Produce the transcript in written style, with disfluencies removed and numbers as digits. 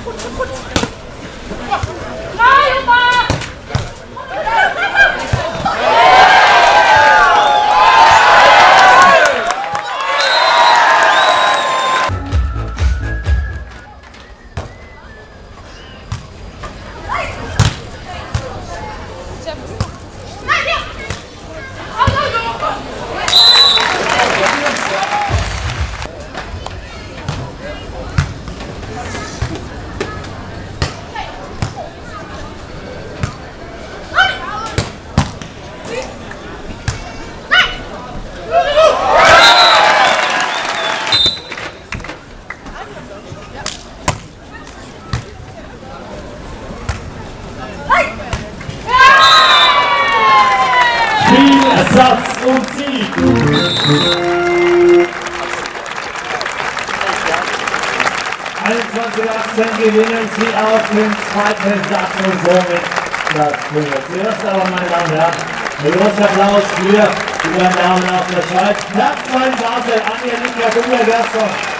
Satz und Sieg. 21:18 gewinnen Sie auf den zweiten Satz und somit Platz 5. Zuerst aber, meine Damen und Herren, ein großer Applaus für die beiden Damen auf der Schweiz. Platz 2 in Basel, Angelika Dunkelberger.